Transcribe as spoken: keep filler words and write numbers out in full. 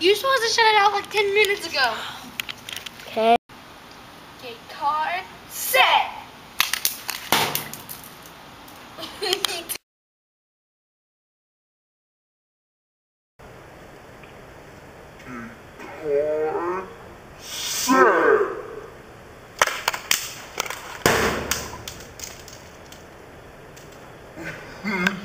You supposed to shut it out like ten minutes ago. Okay. Okay, card, set. Card, set. Hmm.